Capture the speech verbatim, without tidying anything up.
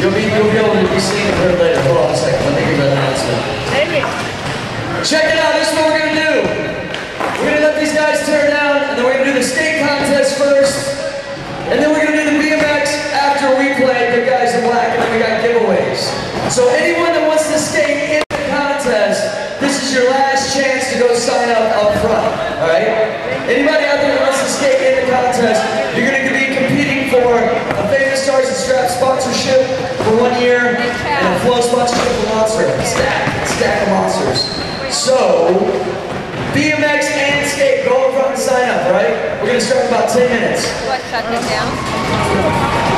You'll be, you'll be able to be seeing her later. Hold on a second, let me give you an announcement. Check it out, this is what we're gonna do. We're gonna let these guys tear down, and then we're gonna do the skate contest first, and then we're gonna do the B M X after we play Good Guys in Black, and then we got giveaways. So anyone that wants to skate in the contest, this is your last chance to go sign up up front, alright? Anybody out there that wants to skate in the contest, you're gonna be competing for a Famous Stars and Straps sponsorship for one year, and a Flow sponsorship for Monster. Stack, stack of monsters. So, B M X and skate, go up front and sign up, alright? We're gonna start in about ten minutes. What, shut this down?